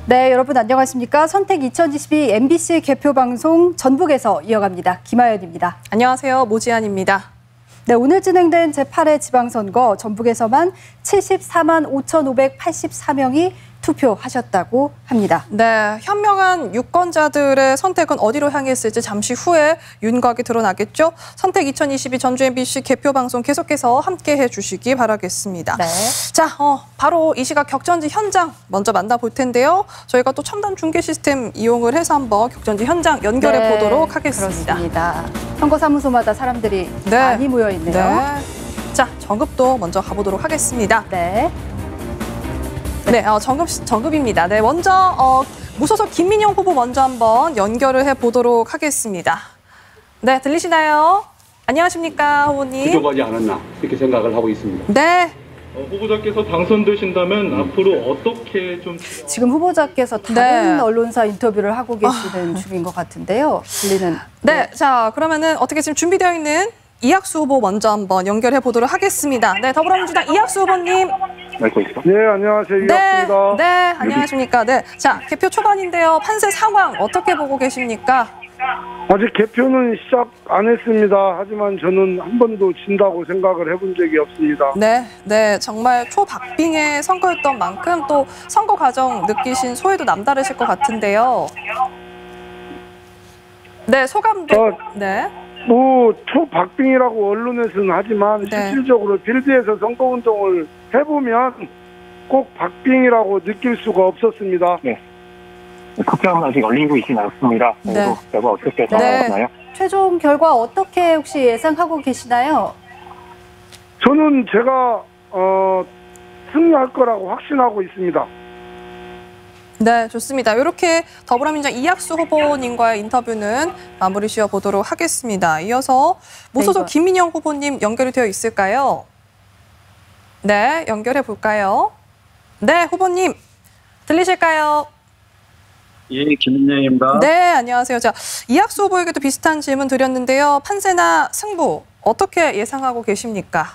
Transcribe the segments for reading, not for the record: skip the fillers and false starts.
네, 여러분 안녕하십니까? 선택 2022 MBC 개표 방송 전북에서 이어갑니다. 김하연입니다. 안녕하세요. 모지안입니다. 네, 오늘 진행된 제8회 지방선거 전북에서만 74만 5,584명이 투표하셨다고 합니다. 네, 현명한 유권자들의 선택은 어디로 향했을지 잠시 후에 윤곽이 드러나겠죠. 선택 2022 전주 MBC 개표 방송 계속해서 함께해 주시기 바라겠습니다. 네. 자, 바로 이 시각 격전지 현장 먼저 만나볼 텐데요. 저희가 또 첨단 중계 시스템 이용을 해서 한번 격전지 현장 연결해 보도록 하겠습니다. 그렇습니다. 선거사무소마다 사람들이 많이 모여 있네요. 네. 자, 정읍도 먼저 가보도록 하겠습니다. 네. 네, 정읍입니다. 네, 먼저 무소속 김민영 후보 먼저 한번 연결을 해보도록 하겠습니다. 네, 들리시나요? 안녕하십니까, 후보님. 부족하지 않았나 이렇게 생각을 하고 있습니다. 네. 후보자께서 당선되신다면 앞으로 어떻게 좀... 지금 후보자께서 다른 언론사 인터뷰를 하고 계시는 중인 것 같은데요. 들리는. 네, 자, 그러면은 어떻게 지금 준비되어 있는 이학수 후보 먼저 한번 연결해 보도록 하겠습니다. 네, 더불어민주당 이학수 후보님. 네, 안녕하세요. 이학수입니다. 네, 안녕하십니까. 네, 자, 개표 초반인데요. 판세 상황 어떻게 보고 계십니까? 아직 개표는 시작 안 했습니다. 하지만 저는 한 번도 진다고 생각을 해본 적이 없습니다. 네, 정말 초박빙의 선거였던 만큼 또 선거 과정 느끼신 소회도 남다르실 것 같은데요. 네, 소감도. 네. 초박빙이라고 언론에서는 하지만 실질적으로 필드에서 선거운동을 해보면 꼭 박빙이라고 느낄 수가 없었습니다. 네. 투표함은 아직 열리고 있지는 않습니다. 네. 결과 어떻게 나왔나요? 최종 결과 어떻게 혹시 예상하고 계시나요? 저는 제가 승리할 거라고 확신하고 있습니다. 네, 좋습니다. 이렇게 더불어민주당 이학수 후보님과의 인터뷰는 마무리 지어보도록 하겠습니다. 이어서 무소속 김민영 후보님 연결이 되어 있을까요? 네, 연결해 볼까요? 네, 후보님 들리실까요? 예, 김민영입니다. 네, 안녕하세요. 자, 이학수 후보에게도 비슷한 질문 드렸는데요. 판세나 승부 어떻게 예상하고 계십니까?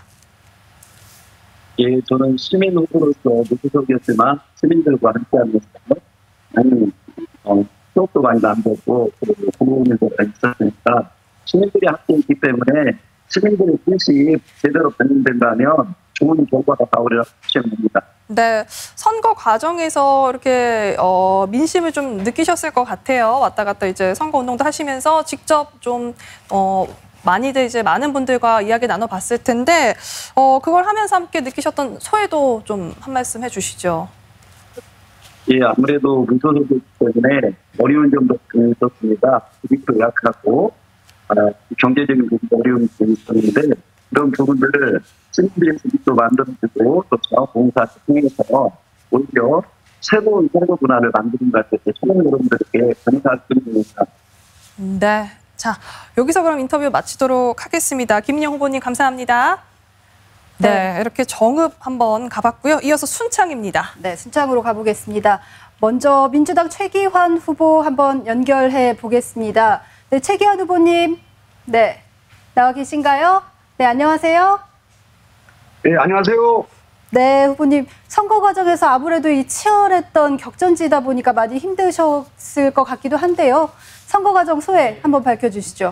예, 저는 시민 후보로서 무소속이었지만 시민들과 함께하면서 아니 수업도 많이 남겼고 그리고 공공연수가 있었으니까 시민들이 함께했기 때문에 시민들의 뜻이 제대로 반영된다면 좋은 결과가 나오리라 생각합니다. 네, 선거 과정에서 이렇게 민심을 좀 느끼셨을 것 같아요. 왔다 갔다 이제 선거 운동도 하시면서 직접 좀 많이들 이제 많은 분들과 이야기 나눠봤을 텐데 그걸 하면서 함께 느끼셨던 소회도 좀 한 말씀 해주시죠. 예, 아무래도 무소속이기 때문에 어려운 점도 있었습니다. 수익도 약하고 경제적인 어려움이 있었는데 이런 부분들을 시민들의 수익도 만들어주고 또 자원봉사를 통해서 오히려 새로운 선거 문화를 만드는 것 같아서 시민 여러분들께 감사할 뿐입니다. 네. 자, 여기서 그럼 인터뷰 마치도록 하겠습니다. 김민영 후보님 감사합니다. 네, 이렇게 정읍 한번 가봤고요. 이어서 순창입니다. 네, 순창으로 가보겠습니다. 먼저 민주당 최기환 후보 한번 연결해 보겠습니다. 네, 최기환 후보님, 네, 나와 계신가요? 네, 안녕하세요. 네, 안녕하세요. 네, 후보님, 선거 과정에서 아무래도 이 치열했던 격전지다 보니까 많이 힘드셨을 것 같기도 한데요. 선거 과정 소회 한번 밝혀주시죠.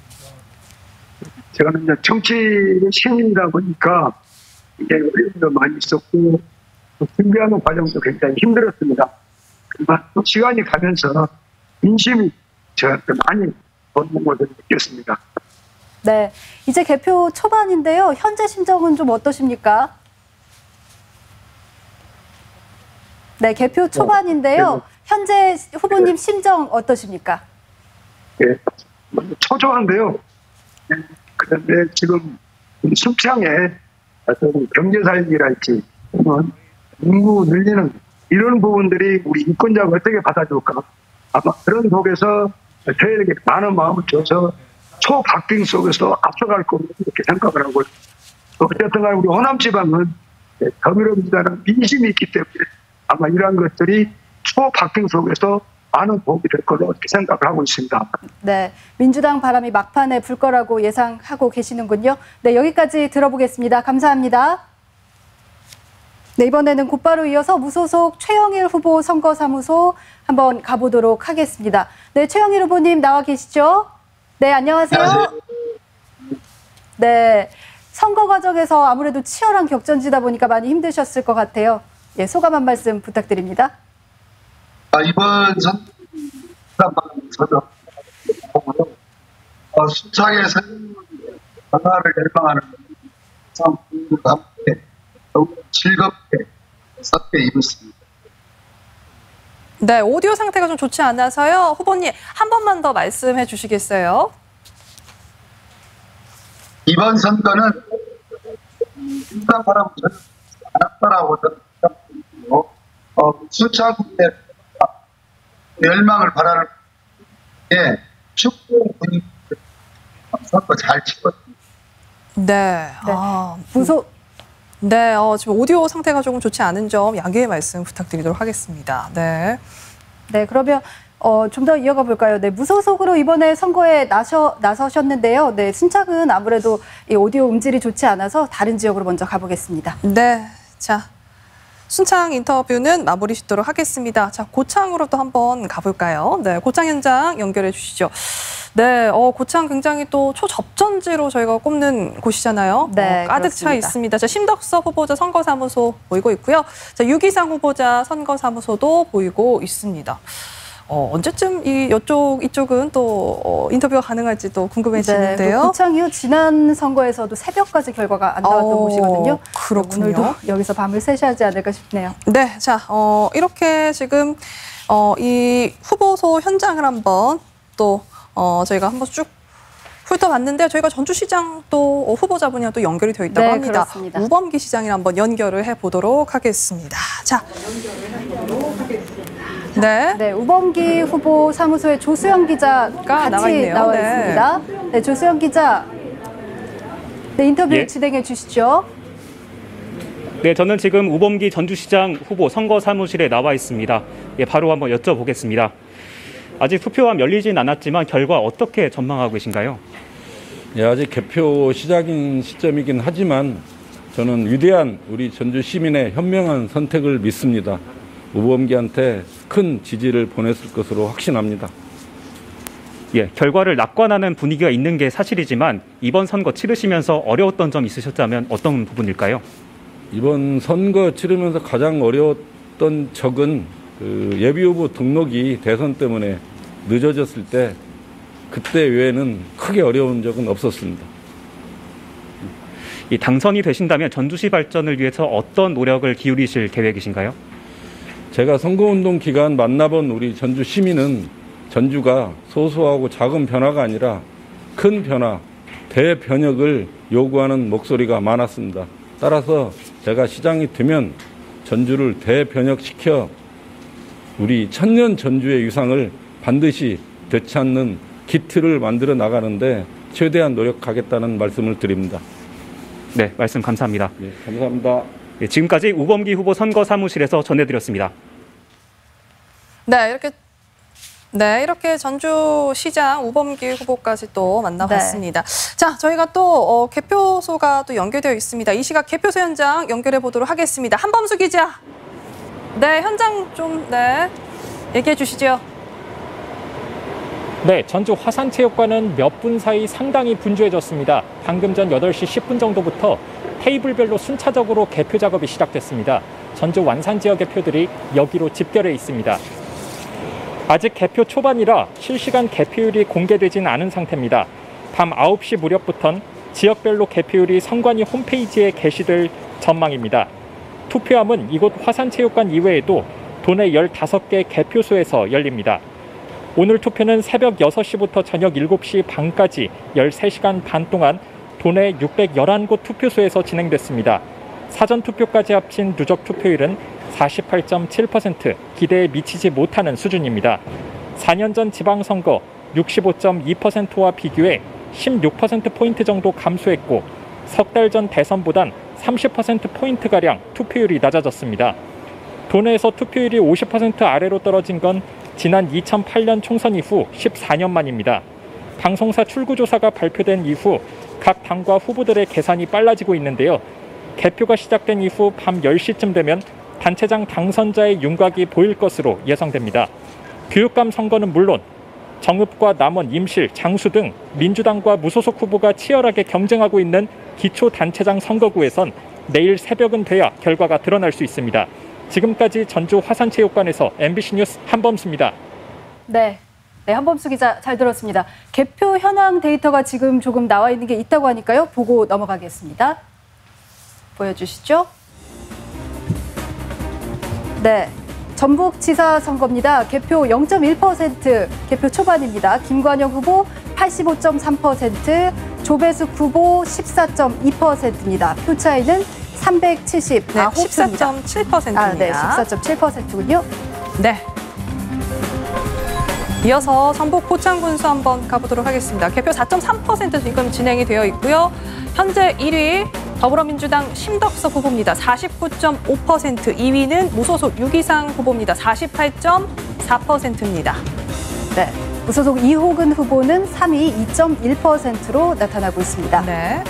제가 이제 정치 시민이다 보니까 이게 어려움도 많이 있었고 준비하는 과정도 굉장히 힘들었습니다. 그러나 또 시간이 가면서 민심이 저한테 많이 오는 것을 느꼈습니다. 네, 이제 개표 초반인데요. 현재 심정은 좀 어떠십니까? 네, 개표 초반인데요. 현재 후보님 심정 어떠십니까? 네, 초조한데요. 그런데 지금 순창에 경제살기랄지 인구 늘리는 이런 부분들이 우리 유권자가 어떻게 받아줄까? 아마 그런 속에서 저에게 많은 마음을 줘서 초박빙 속에서 앞서갈 거라고 이렇게 생각을 하고 어쨌든 간에 우리 호남 지방은 더불어민주당은 민심이 있기 때문에 아마 이러한 것들이 초박빙 속에서 많은 도움이 될 거라고 이렇게 생각을 하고 있습니다. 네, 민주당 바람이 막판에 불 거라고 예상하고 계시는군요. 네, 여기까지 들어보겠습니다. 감사합니다. 네, 이번에는 곧바로 이어서 무소속 최영일 후보 선거사무소 한번 가보도록 하겠습니다. 네, 최영일 후보님 나와 계시죠? 네, 안녕하세요. 안녕하세요. 네, 선거 과정에서 아무래도 치열한 격전지다 보니까 많이 힘드셨을 것 같아요. 예, 소감 한 말씀 부탁드립니다. 이번 선거에서 순창에서 변화를 열망하는 상품과 함께 더욱 즐겁게 섞여 입었습니다. 네, 오디오 상태가 좀 좋지 않아서요. 후보님 한 번만 더 말씀해 주시겠어요? 이번 선거는 일반 바람은 전혀 않았다라고 생각합니다. 순창군의 멸망을 바라는 축구 분위기 선거 잘 치렀습니다. 네. 네, 지금 오디오 상태가 조금 좋지 않은 점 양해의 말씀 부탁드리도록 하겠습니다. 네. 네, 그러면 좀 더 이어가 볼까요? 네, 무소속으로 이번에 선거에 나서셨는데요. 네, 순창은 아무래도 이 오디오 음질이 좋지 않아서 다른 지역으로 먼저 가보겠습니다. 네, 자 순창 인터뷰는 마무리 짓도록 하겠습니다. 자, 고창으로 또 한번 가볼까요? 네, 고창 현장 연결해 주시죠. 네, 고창 굉장히 또 초접전지로 저희가 꼽는 곳이잖아요. 네, 가득 차 그렇습니다. 있습니다. 자, 심덕섭 후보자 선거사무소 보이고 있고요. 자, 유기상 후보자 선거사무소도 보이고 있습니다. 언제쯤 이쪽은 또 인터뷰가 가능할지 또 궁금해지는데요. 네, 고창 이후 지난 선거에서도 새벽까지 결과가 안 나왔던 곳이거든요. 그렇군요. 오늘도 여기서 밤을 새셔야지 않을까 싶네요. 네, 자, 이렇게 지금 이 후보소 현장을 한번 또 저희가 한번 쭉 훑어봤는데 저희가 전주시장 또 후보자분이랑 또 연결이 되어 있다고 네, 합니다. 그렇습니다. 우범기 시장이랑 한번 연결을 해보도록 하겠습니다. 자, 네. 네, 우범기 후보 사무소의 조수영 기자가 같이 나와 있네요. 나와 네. 있습니다. 네, 조수영 기자, 네, 인터뷰 예. 진행해 주시죠. 네, 저는 지금 우범기 전주시장 후보 선거사무실에 나와 있습니다. 예, 바로 한번 여쭤보겠습니다. 아직 투표가 열리진 않았지만 결과 어떻게 전망하고 계신가요? 예, 아직 개표 시작인 시점이긴 하지만 저는 위대한 우리 전주 시민의 현명한 선택을 믿습니다. 우범기한테 큰 지지를 보냈을 것으로 확신합니다. 예, 결과를 낙관하는 분위기가 있는 게 사실이지만 이번 선거 치르시면서 어려웠던 점 있으셨다면 어떤 부분일까요? 이번 선거 치르면서 가장 어려웠던 적은 예비후보 등록이 대선 때문에 늦어졌을 때 그때 외에는 크게 어려운 적은 없었습니다. 이 당선이 되신다면 전주시 발전을 위해서 어떤 노력을 기울이실 계획이신가요? 제가 선거운동 기간 만나본 우리 전주 시민은 전주가 소소하고 작은 변화가 아니라 큰 변화, 대변혁을 요구하는 목소리가 많았습니다. 따라서 제가 시장이 되면 전주를 대변혁시켜 우리 천년 전주의 유상을 반드시 되찾는 기틀을 만들어 나가는데 최대한 노력하겠다는 말씀을 드립니다. 네, 말씀 감사합니다. 네, 감사합니다. 예, 지금까지 우범기 후보 선거사무실에서 전해드렸습니다. 네, 이렇게 전주시장 우범기 후보까지 또 만나봤습니다. 자, 저희가 또 개표소가 또 연결되어 있습니다. 이 시각 개표소 현장 연결해 보도록 하겠습니다. 한범수 기자. 네, 현장 좀 얘기해 주시죠. 네, 전주 화산체육관은 몇 분 사이 상당히 분주해졌습니다. 방금 전 8시 10분 정도부터 테이블별로 순차적으로 개표 작업이 시작됐습니다. 전주 완산 지역의 표들이 여기로 집결해 있습니다. 아직 개표 초반이라 실시간 개표율이 공개되진 않은 상태입니다. 밤 9시 무렵부터는 지역별로 개표율이 선관위 홈페이지에 게시될 전망입니다. 투표함은 이곳 화산체육관 이외에도 도내 15개 개표소에서 열립니다. 오늘 투표는 새벽 6시부터 저녁 7시 반까지 13시간 반 동안 도내 611곳 투표소에서 진행됐습니다. 사전투표까지 합친 누적 투표율은 48.7%, 기대에 미치지 못하는 수준입니다. 4년 전 지방선거 65.2%와 비교해 16%포인트 정도 감소했고 석 달 전 대선보단 30%포인트가량 투표율이 낮아졌습니다. 도내에서 투표율이 50% 아래로 떨어진 건 지난 2008년 총선 이후 14년 만입니다. 방송사 출구조사가 발표된 이후 각 당과 후보들의 계산이 빨라지고 있는데요. 개표가 시작된 이후 밤 10시쯤 되면 단체장 당선자의 윤곽이 보일 것으로 예상됩니다. 교육감 선거는 물론 정읍과 남원, 임실, 장수 등 민주당과 무소속 후보가 치열하게 경쟁하고 있는 기초단체장 선거구에선 내일 새벽은 돼야 결과가 드러날 수 있습니다. 지금까지 전주 화산체육관에서 MBC 뉴스 한범수입니다. 네, 한범수 기자 잘 들었습니다. 개표 현황 데이터가 지금 조금 나와 있는 게 있다고 하니까요. 보고 넘어가겠습니다. 보여주시죠. 네, 전북지사 선거입니다. 개표 0.1%, 개표 초반입니다. 김관영 후보 85.3%, 조배숙 후보 14.2%입니다. 표 차이는 379표입니다. 14.7%입니다. 네, 14.7%군요. 네. 이어서 전북 포창군수 한번 가보도록 하겠습니다. 개표 4.3% 지금 진행이 되어 있고요. 현재 1위 더불어민주당 심덕섭 후보입니다. 49.5%, 2위는 무소속 유기상 후보입니다. 48.4%입니다. 네, 무소속 이호근 후보는 3위 2.1%로 나타나고 있습니다. 네.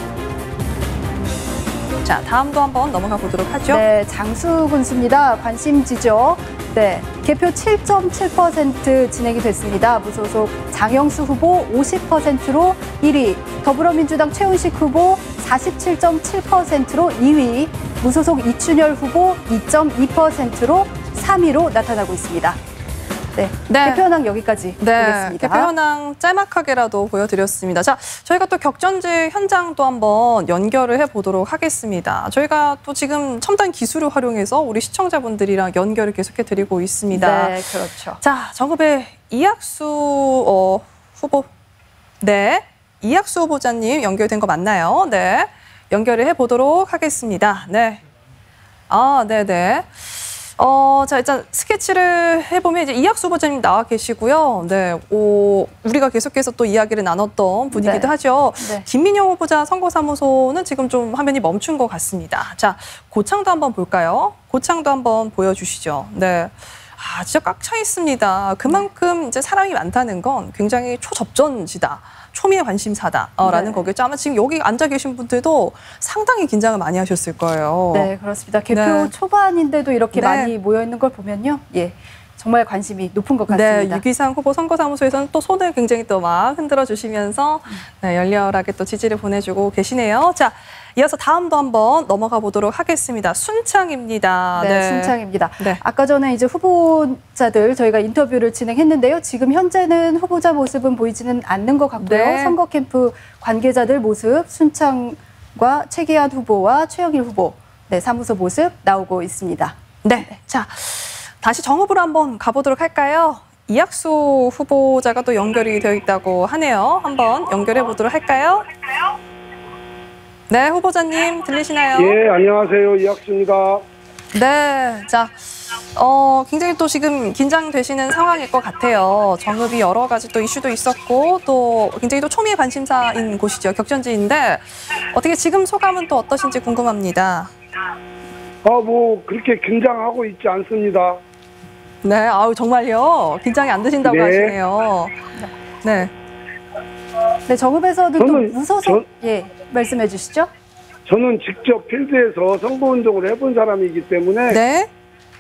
자, 다음도 한번 넘어가 보도록 하죠. 네, 장수 군수입니다. 관심지죠. 네, 개표 7.7% 진행이 됐습니다. 무소속 장영수 후보 50%로 1위, 더불어민주당 최훈식 후보 47.7%로 2위, 무소속 이춘열 후보 2.2%로 3위로 나타나고 있습니다. 네, 개표 현황 여기까지 보겠습니다. 개표 현황 짤막하게라도 보여드렸습니다. 자, 저희가 또 격전지 현장도 한번 연결을 해보도록 하겠습니다. 저희가 또 지금 첨단 기술을 활용해서 우리 시청자분들이랑 연결을 계속해드리고 있습니다. 네, 그렇죠. 자, 정읍의 이학수 후보. 네, 이학수 후보자님 연결된 거 맞나요? 네, 연결을 해보도록 하겠습니다. 네. 네네. 자, 일단 스케치를 해보면 이제 이학수 후보자님 나와 계시고요. 네, 우리가 계속해서 또 이야기를 나눴던 분이기도 하죠. 네. 김민영 후보자 선거사무소는 지금 좀 화면이 멈춘 것 같습니다. 자, 고창도 한번 볼까요? 고창도 한번 보여주시죠. 네. 진짜 꽉 차 있습니다. 그만큼 이제 사람이 많다는 건 굉장히 초접전지다. 초미의 관심사다라는 거겠죠. 아마 지금 여기 앉아 계신 분들도 상당히 긴장을 많이 하셨을 거예요. 네, 그렇습니다. 개표 초반인데도 이렇게 많이 모여 있는 걸 보면요. 예. 정말 관심이 높은 것 같습니다. 네, 유기상 후보 선거사무소에서는 또 손을 굉장히 또 막 흔들어 주시면서 열렬하게 또 지지를 보내주고 계시네요. 자, 이어서 다음도 한번 넘어가 보도록 하겠습니다. 순창입니다. 네, 순창입니다. 네. 아까 전에 이제 후보자들 저희가 인터뷰를 진행했는데요. 지금 현재는 후보자 모습은 보이지는 않는 것 같고요. 네. 선거 캠프 관계자들 모습, 순창과 최기한 후보와 최영일 후보 사무소 모습 나오고 있습니다. 네, 자. 다시 정읍으로 한번 가보도록 할까요? 이학수 후보자가 또 연결이 되어 있다고 하네요. 한번 연결해 보도록 할까요? 네, 후보자님 들리시나요? 예, 안녕하세요. 이학수입니다. 네, 자, 굉장히 또 지금 긴장되시는 상황일 것 같아요. 정읍이 여러 가지 또 이슈도 있었고 또 굉장히 또 초미의 관심사인 곳이죠. 격전지인데 어떻게 지금 소감은 또 어떠신지 궁금합니다. 뭐 그렇게 긴장하고 있지 않습니다. 네, 정말요? 긴장이 안 되신다고 하시네요. 네. 네, 정읍에서도 또 무소속 말씀해 주시죠. 저는 직접 필드에서 선거운동을 해본 사람이기 때문에 네,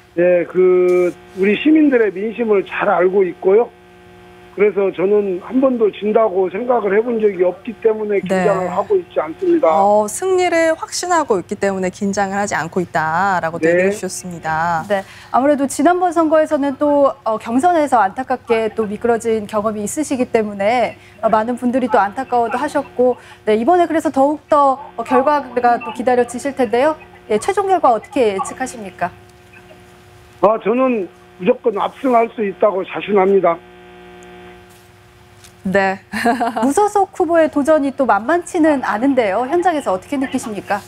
우리 시민들의 민심을 잘 알고 있고요. 그래서 저는 한 번도 진다고 생각을 해본 적이 없기 때문에 긴장을 하고 있지 않습니다. 승리를 확신하고 있기 때문에 긴장을 하지 않고 있다라고 얘기해 주셨습니다. 네, 아무래도 지난번 선거에서는 또 경선에서 안타깝게 또 미끄러진 경험이 있으시기 때문에 많은 분들이 또 안타까워도 하셨고, 네, 이번에 그래서 더욱더 결과가 또 기다려지실 텐데요. 예, 최종 결과 어떻게 예측하십니까? 저는 무조건 압승할 수 있다고 자신합니다. 네. 무소속 후보의 도전이 또 만만치는 않은데요. 현장에서 어떻게 느끼십니까?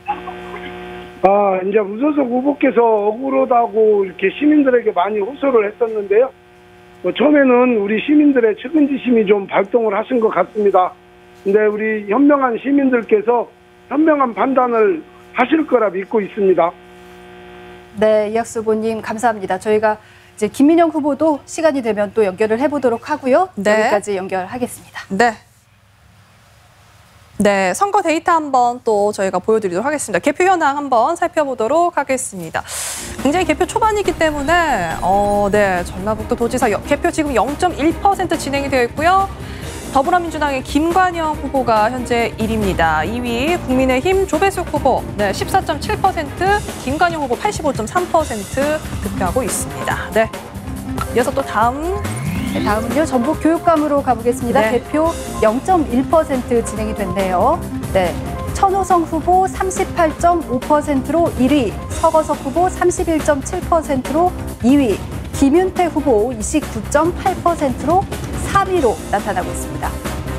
이제 무소속 후보께서 억울하다고 이렇게 시민들에게 많이 호소를 했었는데요. 처음에는 우리 시민들의 측은지심이 좀 발동을 하신 것 같습니다. 근데 우리 현명한 시민들께서 현명한 판단을 하실 거라 믿고 있습니다. 네, 이학수 후보님 감사합니다. 저희가 이제 김민영 후보도 시간이 되면 또 연결을 해보도록 하고요. 네. 여기까지 연결하겠습니다. 네. 네, 선거 데이터 한번 또 저희가 보여드리도록 하겠습니다. 개표 현황 한번 살펴보도록 하겠습니다. 굉장히 개표 초반이기 때문에 네, 전라북도 도지사 개표 지금 0.1% 진행이 되어 있고요. 더불어민주당의 김관영 후보가 현재 1위입니다. 2위 국민의힘 조배숙 후보 14.7%, 김관영 후보 85.3% 득표하고 있습니다. 네, 이어서 또 다음은요, 전북 교육감으로 가보겠습니다. 네. 개표 0.1% 진행이 됐네요. 네. 천호성 후보 38.5%로 1위, 서거석 후보 31.7%로 2위, 김윤태 후보 29.8%로 3위로 나타나고 있습니다.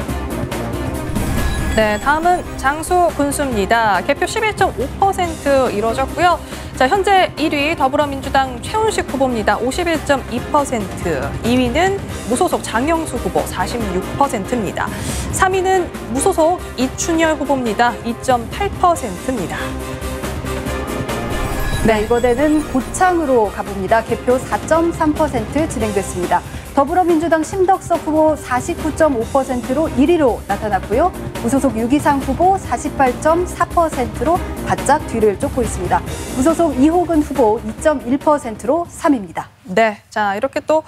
네, 다음은 장수 군수입니다. 개표 11.5% 이루어졌고요. 자, 현재 1위 더불어민주당 최훈식 후보입니다. 51.2%. 2위는 무소속 장영수 후보 46%입니다. 3위는 무소속 이춘열 후보입니다. 2.8%입니다. 네, 이번에는 고창으로 가봅니다. 개표 4.3% 진행됐습니다. 더불어민주당 심덕석 후보 49.5%로 1위로 나타났고요. 무소속 유기상 후보 48.4%로 바짝 뒤를 쫓고 있습니다. 무소속 이호근 후보 2.1%로 3위입니다. 네, 자, 이렇게 또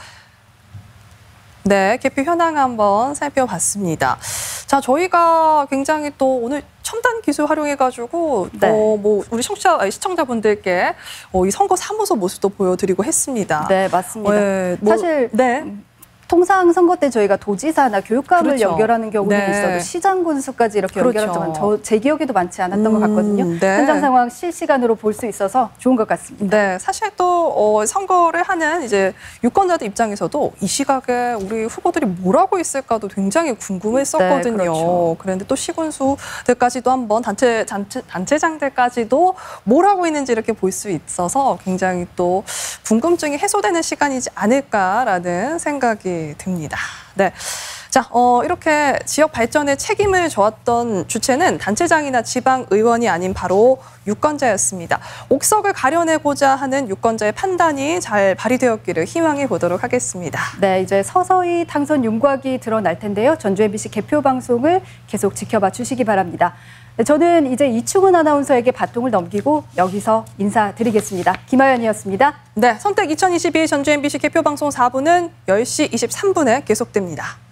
개표 현황 한번 살펴봤습니다. 자, 저희가 굉장히 또 오늘 첨단 기술 활용해가지고 뭐 우리 시청자분들께 이 선거 사무소 모습도 보여드리고 했습니다. 네, 맞습니다. 네, 사실 통상 선거 때 저희가 도지사나 교육감을 그렇죠. 연결하는 경우는 네. 있어도 시장 군수까지 이렇게 그렇죠. 연결하지만 제 기억에도 많지 않았던 것 같거든요. 네. 현장 상황 실시간으로 볼 수 있어서 좋은 것 같습니다. 네, 사실 또 선거를 하는 이제 유권자들 입장에서도 이 시각에 우리 후보들이 뭘 하고 있을까도 굉장히 궁금했었거든요. 네, 그렇죠. 그런데 또 시군수들까지도 한번 단체장들까지도 뭘 하고 있는지 이렇게 볼 수 있어서 굉장히 또 궁금증이 해소되는 시간이지 않을까라는 생각이 듭니다. 네. 자, 이렇게 지역 발전에 책임을 져왔던 주체는 단체장이나 지방 의원이 아닌 바로 유권자였습니다. 옥석을 가려내고자 하는 유권자의 판단이 잘 발휘되었기를 희망해 보도록 하겠습니다. 네, 이제 서서히 당선 윤곽이 드러날 텐데요. 전주 MBC 개표 방송을 계속 지켜봐 주시기 바랍니다. 네, 저는 이제 이충은 아나운서에게 바통을 넘기고 여기서 인사드리겠습니다. 김하연이었습니다. 네, 선택 2022 전주 MBC 개표 방송 4부는 10시 23분에 계속됩니다.